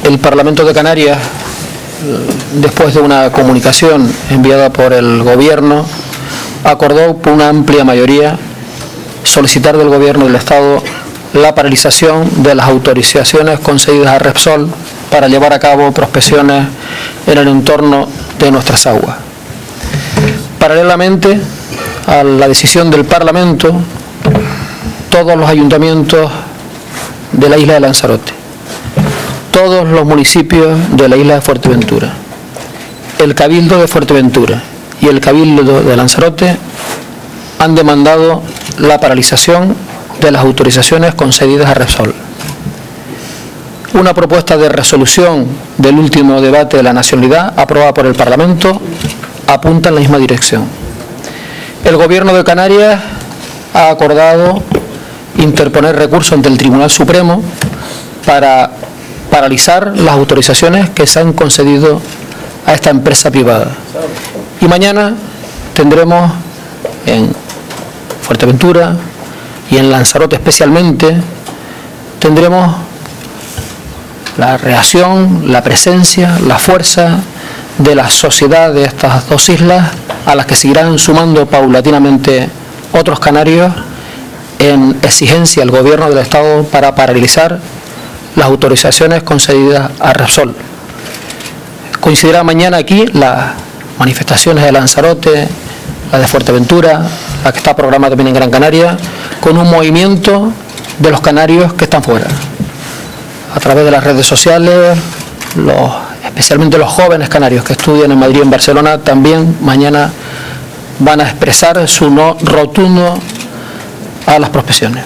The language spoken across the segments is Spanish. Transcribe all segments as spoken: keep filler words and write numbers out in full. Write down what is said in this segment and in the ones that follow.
el Parlamento de Canarias, después de una comunicación enviada por el Gobierno, acordó por una amplia mayoría solicitar del Gobierno del Estado la paralización de las autorizaciones concedidas a Repsol para llevar a cabo prospecciones en el entorno de nuestras aguas. Paralelamente a la decisión del Parlamento, todos los ayuntamientos de la isla de Lanzarote, todos los municipios de la isla de Fuerteventura, el Cabildo de Fuerteventura y el Cabildo de Lanzarote han demandado la paralización de las autorizaciones concedidas a Repsol. Una propuesta de resolución del último debate de la nacionalidad aprobada por el Parlamento apunta en la misma dirección. El Gobierno de Canarias ha acordado interponer recurso ante el Tribunal Supremo para paralizar las autorizaciones que se han concedido a esta empresa privada. Y mañana tendremos en Fuerteventura y en Lanzarote especialmente, tendremos la reacción, la presencia, la fuerza de la sociedad de estas dos islas, a las que seguirán sumando paulatinamente otros canarios, en exigencia al Gobierno del Estado para paralizar las autorizaciones concedidas a Repsol. Coincidirá mañana aquí las manifestaciones de Lanzarote, la de Fuerteventura, la que está programada también en Gran Canaria, con un movimiento de los canarios que están fuera. A través de las redes sociales, los, especialmente los jóvenes canarios que estudian en Madrid y en Barcelona, también mañana van a expresar su no rotundo a las prospecciones.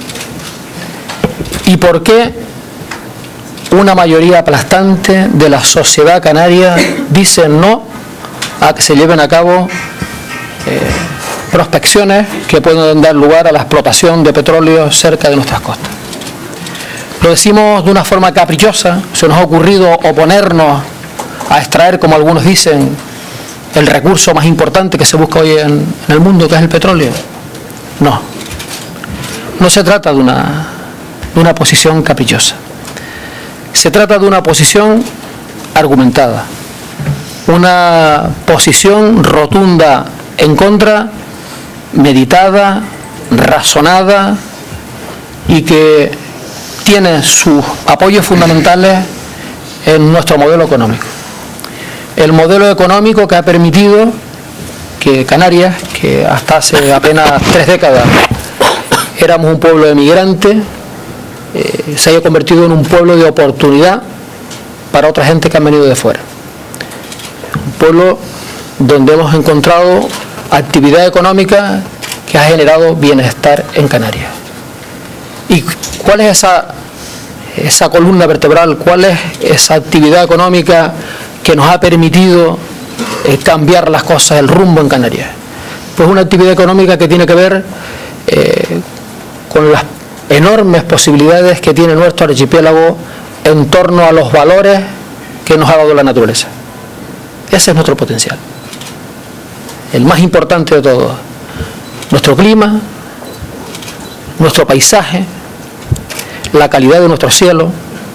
¿Y por qué una mayoría aplastante de la sociedad canaria dice no a que se lleven a cabo eh, prospecciones que pueden dar lugar a la explotación de petróleo cerca de nuestras costas? Lo decimos de una forma caprichosa. Se nos ha ocurrido oponernos a extraer, como algunos dicen, el recurso más importante que se busca hoy en, en el mundo, que es el petróleo. No, no se trata de una, de una posición caprichosa. Se trata de una posición argumentada, una posición rotunda en contra, meditada, razonada, y que tiene sus apoyos fundamentales en nuestro modelo económico. El modelo económico que ha permitido que Canarias, que hasta hace apenas tres décadas éramos un pueblo emigrante, eh, se haya convertido en un pueblo de oportunidad para otra gente que han venido de fuera. Un pueblo donde hemos encontrado actividad económica que ha generado bienestar en Canarias. ¿Y cuál es esa, esa columna vertebral? ¿Cuál es esa actividad económica que nos ha permitido eh, cambiar las cosas, el rumbo en Canarias? Pues una actividad económica que tiene que ver eh, con las enormes posibilidades que tiene nuestro archipiélago en torno a los valores que nos ha dado la naturaleza. Ese es nuestro potencial, el más importante de todos. Nuestro clima, nuestro paisaje, la calidad de nuestro cielo,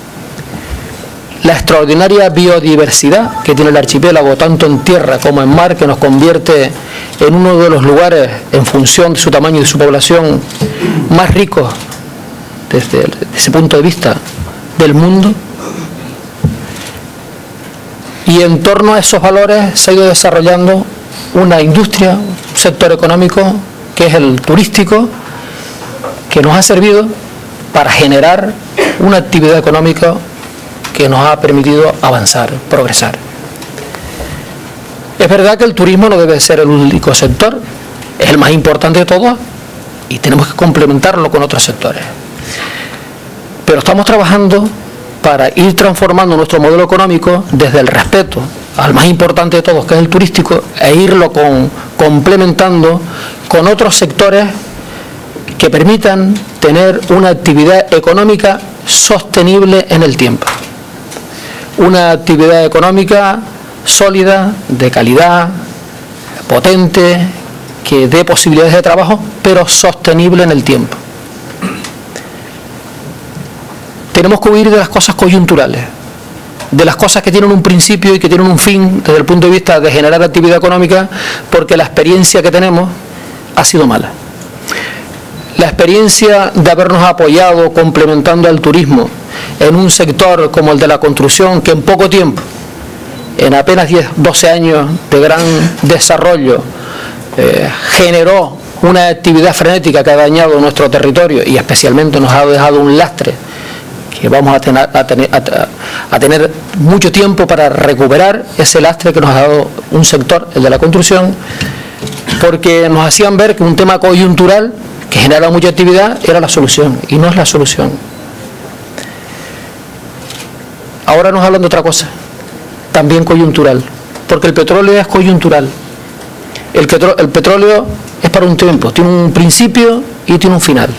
la extraordinaria biodiversidad que tiene el archipiélago, tanto en tierra como en mar, que nos convierte en uno de los lugares, en función de su tamaño y de su población, más ricos desde, desde ese punto de vista del mundo. Y en torno a esos valores se ha ido desarrollando una industria, un sector económico que es el turístico, que nos ha servido para generar una actividad económica que nos ha permitido avanzar, progresar. Es verdad que el turismo no debe ser el único sector, es el más importante de todos y tenemos que complementarlo con otros sectores. Pero estamos trabajando para ir transformando nuestro modelo económico desde el respeto al más importante de todos, que es el turístico, e irlo con, complementando con otros sectores que permitan tener una actividad económica sostenible en el tiempo. Una actividad económica sólida, de calidad, potente, que dé posibilidades de trabajo, pero sostenible en el tiempo. Tenemos que huir de las cosas coyunturales. de las cosas que tienen un principio y que tienen un fin desde el punto de vista de generar actividad económica, porque la experiencia que tenemos ha sido mala. La experiencia de habernos apoyado complementando al turismo en un sector como el de la construcción, que en poco tiempo, en apenas diez, doce años de gran desarrollo, eh, generó una actividad frenética que ha dañado nuestro territorio y especialmente nos ha dejado un lastre que vamos a tener, a, tener, a, a tener mucho tiempo para recuperar ese lastre que nos ha dado un sector, el de la construcción, porque nos hacían ver que un tema coyuntural que genera mucha actividad era la solución, y no es la solución. Ahora nos hablan de otra cosa, también coyuntural, porque el petróleo es coyuntural. El, petro, el petróleo es para un tiempo, tiene un principio y tiene un final.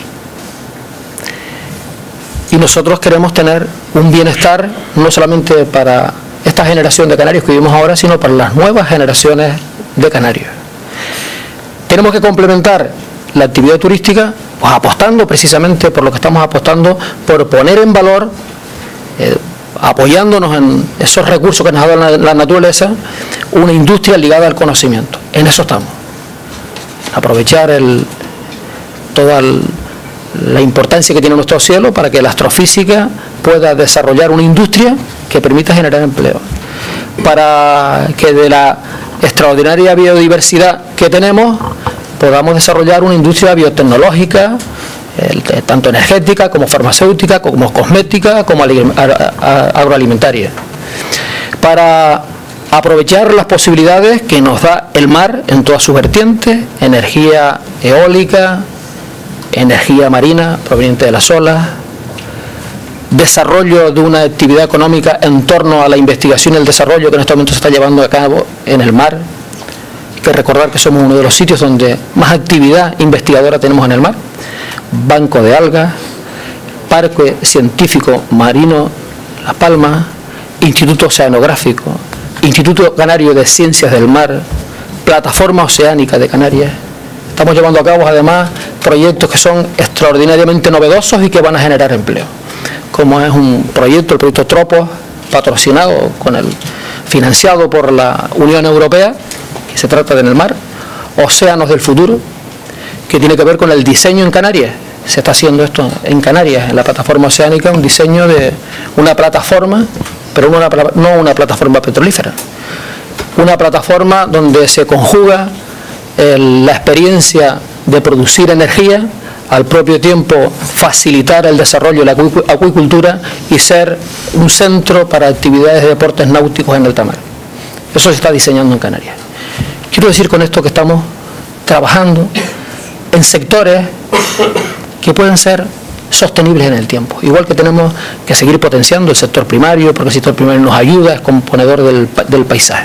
Y nosotros queremos tener un bienestar no solamente para esta generación de canarios que vivimos ahora, sino para las nuevas generaciones de canarios. Tenemos que complementar la actividad turística, pues apostando precisamente por lo que estamos apostando, por poner en valor, eh, apoyándonos en esos recursos que nos ha dado la, la naturaleza, una industria ligada al conocimiento. En eso estamos. Aprovechar el, toda el, la importancia que tiene nuestro cielo para que la astrofísica pueda desarrollar una industria que permita generar empleo. Para que de la extraordinaria biodiversidad que tenemos podamos desarrollar una industria biotecnológica, eh, tanto energética como farmacéutica, como cosmética, como agroalimentaria. Para aprovechar las posibilidades que nos da el mar en todas sus vertientes, energía eólica, energía marina proveniente de las olas, desarrollo de una actividad económica en torno a la investigación y el desarrollo que en este momento se está llevando a cabo en el mar. Hay que recordar que somos uno de los sitios donde más actividad investigadora tenemos en el mar. Banco de algas, Parque Científico Marino Las Palmas, Instituto Oceanográfico, Instituto Canario de Ciencias del Mar, Plataforma Oceánica de Canarias. Estamos llevando a cabo además proyectos que son extraordinariamente novedosos y que van a generar empleo, como es un proyecto, el proyecto Tropos, patrocinado con el financiado por la Unión Europea, que se trata de en el mar, Océanos del Futuro, que tiene que ver con el diseño en Canarias. Se está haciendo esto en Canarias, en la plataforma oceánica, un diseño de una plataforma, pero no una, no una plataforma petrolífera, una plataforma donde se conjuga el, la experiencia de producir energía, al propio tiempo facilitar el desarrollo de la acuicultura y ser un centro para actividades de deportes náuticos en alta mar. Eso se está diseñando en Canarias. Quiero decir con esto que estamos trabajando en sectores que pueden ser sostenibles en el tiempo, igual que tenemos que seguir potenciando el sector primario, porque el sector primario nos ayuda, es componedor del, del paisaje.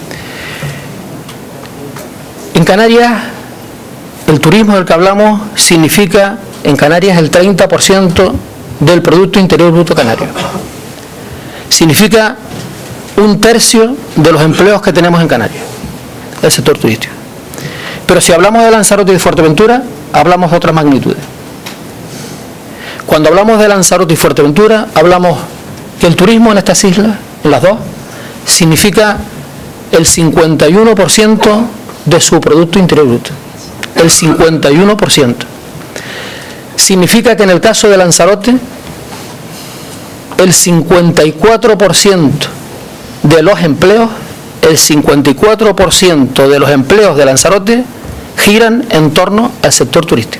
En Canarias, el turismo del que hablamos significa en Canarias el treinta por ciento del Producto Interior Bruto canario. Significa un tercio de los empleos que tenemos en Canarias, el sector turístico. Pero si hablamos de Lanzarote y de Fuerteventura, hablamos de otras magnitudes. Cuando hablamos de Lanzarote y Fuerteventura, hablamos que el turismo en estas islas, en las dos, significa el cincuenta y uno por ciento de su Producto Interior Bruto. El cincuenta y uno por ciento. Significa que en el caso de Lanzarote, el cincuenta y cuatro por ciento de los empleos, el cincuenta y cuatro por ciento de los empleos de Lanzarote giran en torno al sector turístico.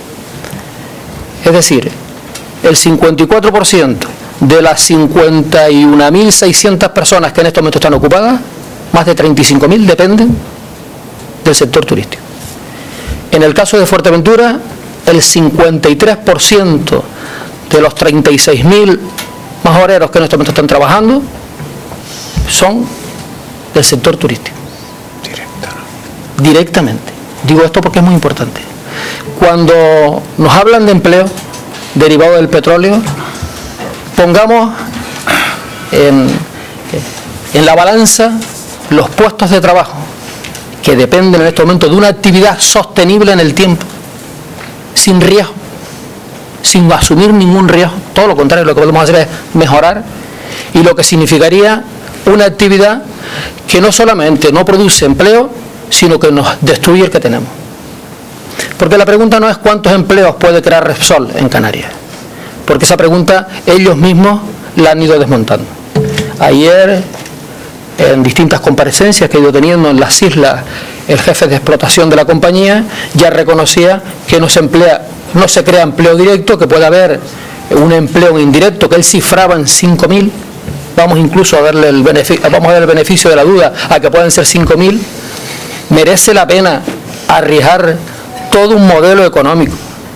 Es decir, el cincuenta y cuatro por ciento de las cincuenta y una mil seiscientas personas que en este momento están ocupadas, más de treinta y cinco mil dependen del sector turístico. En el caso de Fuerteventura, el cincuenta y tres por ciento de los treinta y seis mil más obreros que en este momento están trabajando son del sector turístico. Directa, ¿no? Directamente. Digo esto porque es muy importante. Cuando nos hablan de empleo derivado del petróleo, pongamos en, en la balanza los puestos de trabajo que dependen en este momento de una actividad sostenible en el tiempo, sin riesgo, sin asumir ningún riesgo. Todo lo contrario, lo que podemos hacer es mejorar, y lo que significaría una actividad que no solamente no produce empleo, sino que nos destruye el que tenemos. Porque la pregunta no es cuántos empleos puede crear Repsol en Canarias, porque esa pregunta ellos mismos la han ido desmontando. Ayer, en distintas comparecencias que he ido teniendo en las islas, el jefe de explotación de la compañía ya reconocía que no se emplea, no se crea empleo directo, que puede haber un empleo indirecto que él cifraba en cinco mil. Vamos incluso a verle el beneficio, vamos a ver el beneficio de la duda a que pueden ser cinco mil. Merece la pena arriesgar todo un modelo económico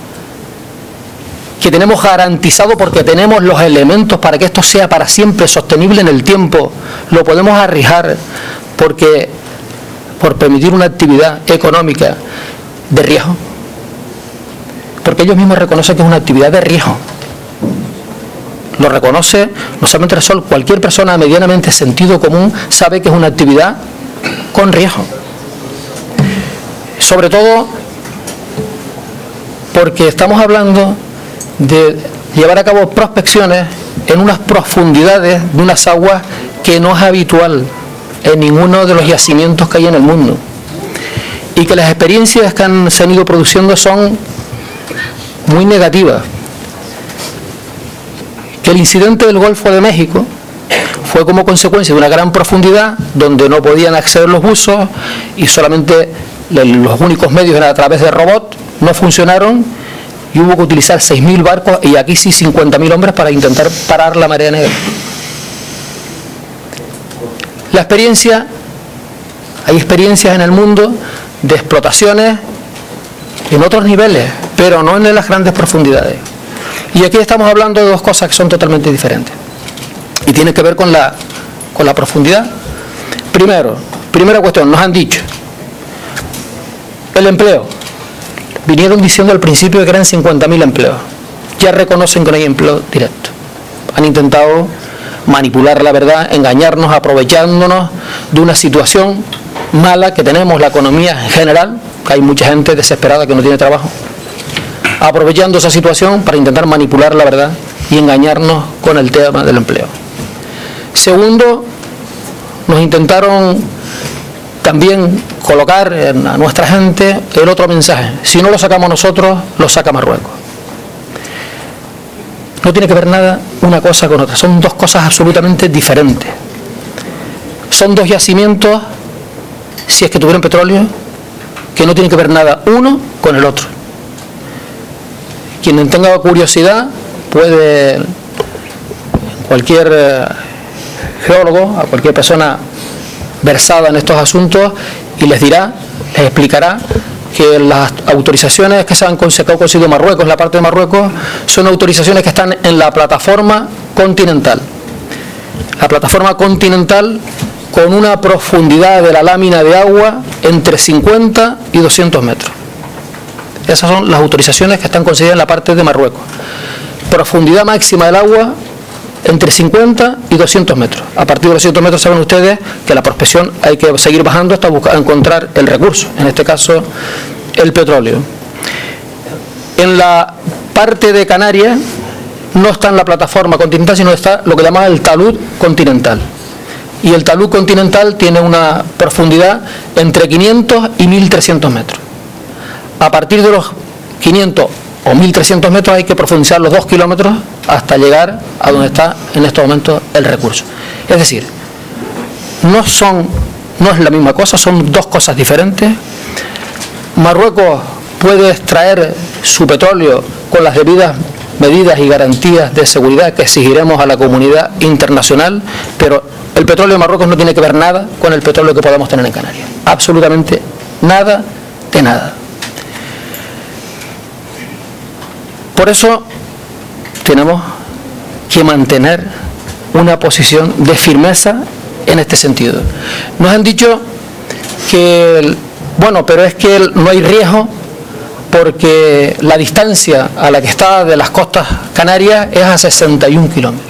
que tenemos garantizado porque tenemos los elementos para que esto sea para siempre sostenible en el tiempo. Lo podemos arriesgar porque por permitir una actividad económica de riesgo, porque ellos mismos reconocen que es una actividad de riesgo. Lo reconoce no solamente Repsol, cualquier persona medianamente sentido común sabe que es una actividad con riesgo. Sobre todo porque estamos hablando de llevar a cabo prospecciones en unas profundidades de unas aguas que no es habitual en ninguno de los yacimientos que hay en el mundo, y que las experiencias que han, se han ido produciendo son muy negativas. Que el incidente del Golfo de México fue como consecuencia de una gran profundidad donde no podían acceder los buzos y solamente los únicos medios eran a través de robots, no funcionaron y hubo que utilizar seis mil barcos y aquí sí cincuenta mil hombres para intentar parar la marea negra. La experiencia, hay experiencias en el mundo de explotaciones en otros niveles, pero no en las grandes profundidades. Y aquí estamos hablando de dos cosas que son totalmente diferentes. Y tiene que ver con la, con la profundidad. Primero, primera cuestión, nos han dicho, el empleo. Vinieron diciendo al principio que eran cincuenta mil empleos. Ya reconocen que no hay empleo directo. Han intentado manipular la verdad, engañarnos, aprovechándonos de una situación mala que tenemos la economía en general, que hay mucha gente desesperada que no tiene trabajo, aprovechando esa situación para intentar manipular la verdad y engañarnos con el tema del empleo. Segundo, nos intentaron también colocar a nuestra gente el otro mensaje: si no lo sacamos nosotros, lo saca Marruecos. No tiene que ver nada una cosa con otra, son dos cosas absolutamente diferentes. Son dos yacimientos, si es que tuvieran petróleo, que no tienen que ver nada uno con el otro. Quien tenga curiosidad puede, cualquier eh, geólogo, a cualquier persona versada en estos asuntos, y les dirá, les explicará que las autorizaciones que se han conseguido Marruecos, la parte de Marruecos, son autorizaciones que están en la plataforma continental. La plataforma continental con una profundidad de la lámina de agua entre cincuenta y doscientos metros. Esas son las autorizaciones que están concedidas en la parte de Marruecos. Profundidad máxima del agua entre cincuenta y doscientos metros. A partir de doscientos metros saben ustedes que la prospección hay que seguir bajando hasta buscar, encontrar el recurso, en este caso el petróleo. En la parte de Canarias no está en la plataforma continental, sino está lo que llamamos el talud continental. Y el talud continental tiene una profundidad entre quinientos y mil trescientos metros. A partir de los quinientos o mil trescientos metros hay que profundizar los dos kilómetros hasta llegar a donde está en estos momentos el recurso. Es decir, no son, no es la misma cosa, son dos cosas diferentes. Marruecos puede extraer su petróleo con las debidas medidas y garantías de seguridad que exigiremos a la comunidad internacional, pero el petróleo de Marruecos no tiene que ver nada con el petróleo que podamos tener en Canarias. Absolutamente nada de nada. Por eso tenemos que mantener una posición de firmeza en este sentido. Nos han dicho que, bueno, pero es que no hay riesgo porque la distancia a la que está de las costas canarias es a sesenta y un kilómetros.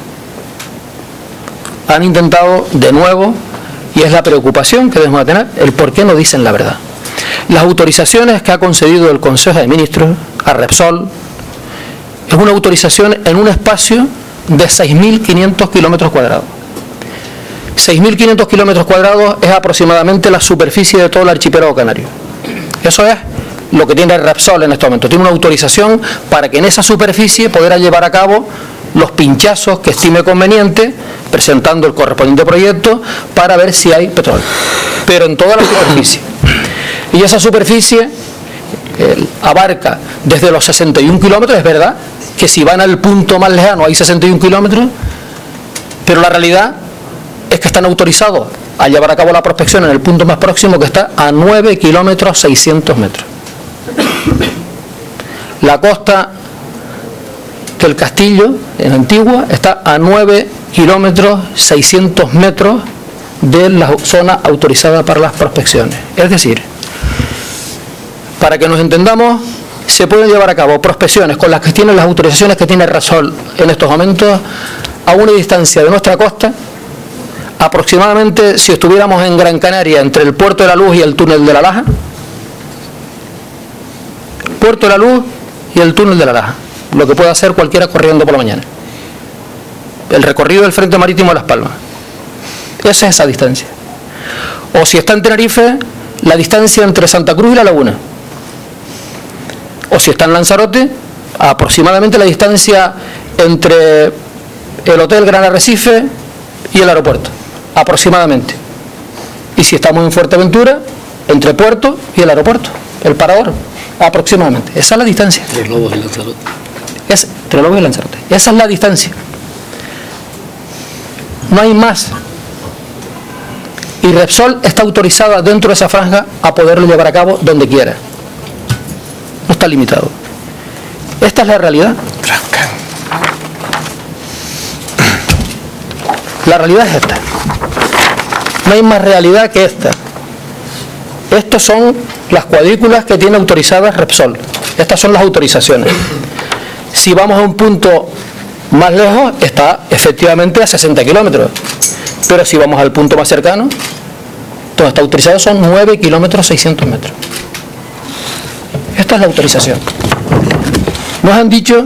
Han intentado de nuevo, y es la preocupación que debemos tener, el por qué no dicen la verdad. Las autorizaciones que ha concedido el Consejo de Ministros a Repsol es una autorización en un espacio de seis mil quinientos kilómetros cuadrados. seis mil quinientos kilómetros cuadrados es aproximadamente la superficie de todo el archipiélago canario. Eso es lo que tiene Repsol en este momento. Tiene una autorización para que en esa superficie pudiera llevar a cabo los pinchazos que estime conveniente, presentando el correspondiente proyecto para ver si hay petróleo. Pero en toda la superficie. Y esa superficie eh, abarca desde los sesenta y un kilómetros, es verdad que si van al punto más lejano hay sesenta y un kilómetros, pero la realidad es que están autorizados a llevar a cabo la prospección en el punto más próximo, que está a nueve kilómetros seiscientos metros. La costa del Castillo, en Antigua, está a nueve kilómetros seiscientos metros de la zona autorizada para las prospecciones. Es decir, para que nos entendamos, se pueden llevar a cabo prospecciones con las que tienen las autorizaciones que tiene Repsol en estos momentos a una distancia de nuestra costa, aproximadamente, si estuviéramos en Gran Canaria, entre el Puerto de la Luz y el Túnel de la Laja, Puerto de la Luz y el Túnel de la Laja, lo que puede hacer cualquiera corriendo por la mañana. El recorrido del Frente Marítimo de Las Palmas. Esa es esa distancia. O si está en Tenerife, la distancia entre Santa Cruz y La Laguna. O si está en Lanzarote, aproximadamente la distancia entre el Hotel Gran Arrecife y el aeropuerto. Aproximadamente. Y si estamos en Fuerteventura, entre puerto y el aeropuerto, el parador, aproximadamente. Esa es la distancia. Tres Lobos y Lanzarote. Es, Tres Lobos y Lanzarote. Esa es la distancia. No hay más. Y Repsol está autorizada dentro de esa franja a poderlo llevar a cabo donde quiera. No está limitado. Esta es la realidad. La realidad es esta. No hay más realidad que esta. Estas son las cuadrículas que tiene autorizadas Repsol. Estas son las autorizaciones. Si vamos a un punto más lejos, está efectivamente a sesenta kilómetros. Pero si vamos al punto más cercano, todo está autorizado, son nueve kilómetros seiscientos metros. Esta es la autorización. Nos han dicho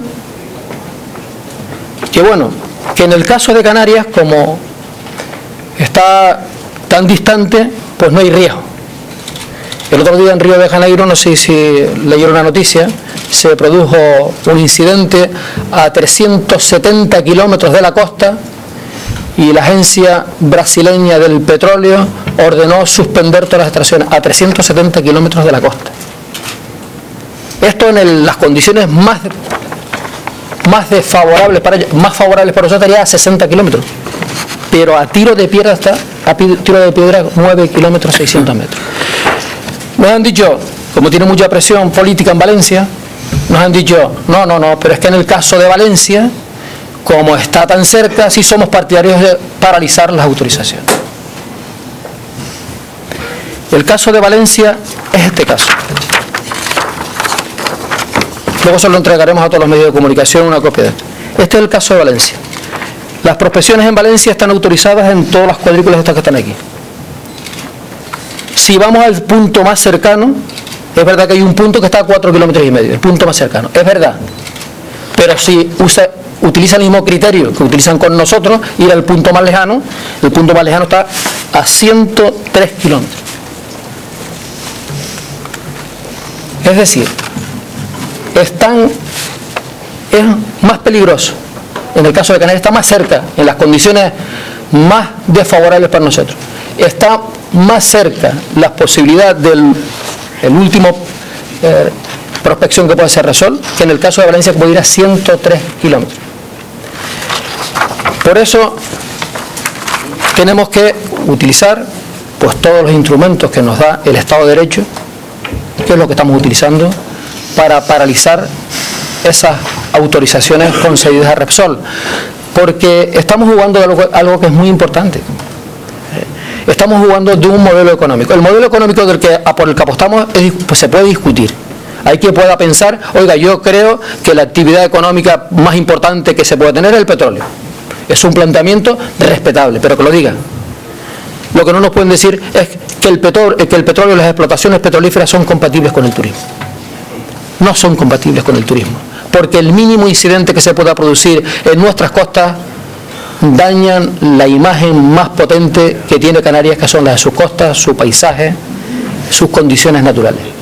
que, bueno, que en el caso de Canarias, como está tan distante, pues no hay riesgo. El otro día en Río de Janeiro, no sé si leyeron la noticia, se produjo un incidente a trescientos setenta kilómetros de la costa y la Agencia Brasileña del Petróleo ordenó suspender todas las extracciones a trescientos setenta kilómetros de la costa. Esto en el, las condiciones más, más desfavorables para ellos, más favorables para nosotros estaría a sesenta kilómetros, pero a tiro de piedra está, a tiro de piedra nueve kilómetros seiscientos metros. Nos han dicho, como tiene mucha presión política en Valencia, nos han dicho, no, no, no, pero es que en el caso de Valencia, como está tan cerca, sí somos partidarios de paralizar las autorizaciones. El caso de Valencia es este caso. Luego se lo entregaremos a todos los medios de comunicación una copia de esto. Este es el caso de Valencia. Las prospecciones en Valencia están autorizadas en todas las cuadrículas estas que están aquí. Si vamos al punto más cercano, es verdad que hay un punto que está a cuatro kilómetros y medio, el punto más cercano, es verdad. Pero si usa, utiliza el mismo criterio que utilizan con nosotros, ir al punto más lejano, el punto más lejano está a ciento tres kilómetros. Es decir, es, tan, es más peligroso. En el caso de Canarias está más cerca, en las condiciones más desfavorables para nosotros. Está más cerca la posibilidad del el último eh, prospección que puede ser Repsol, que en el caso de Valencia, que puede ir a ciento tres kilómetros. Por eso tenemos que utilizar pues todos los instrumentos que nos da el Estado de Derecho, que es lo que estamos utilizando para paralizar esas autorizaciones concedidas a Repsol, porque estamos jugando de algo, algo que es muy importante. Estamos jugando de un modelo económico. El modelo económico del que, por el que apostamos es, pues, se puede discutir. Hay quien pueda pensar, oiga, yo creo que la actividad económica más importante que se puede tener es el petróleo. Es un planteamiento respetable, pero que lo digan. Lo que no nos pueden decir es que el petróleo, que el petróleo y las explotaciones petrolíferas son compatibles con el turismo. No son compatibles con el turismo. porque el mínimo incidente que se pueda producir en nuestras costas dañan la imagen más potente que tiene Canarias, que son las de sus costas, su paisaje, sus condiciones naturales.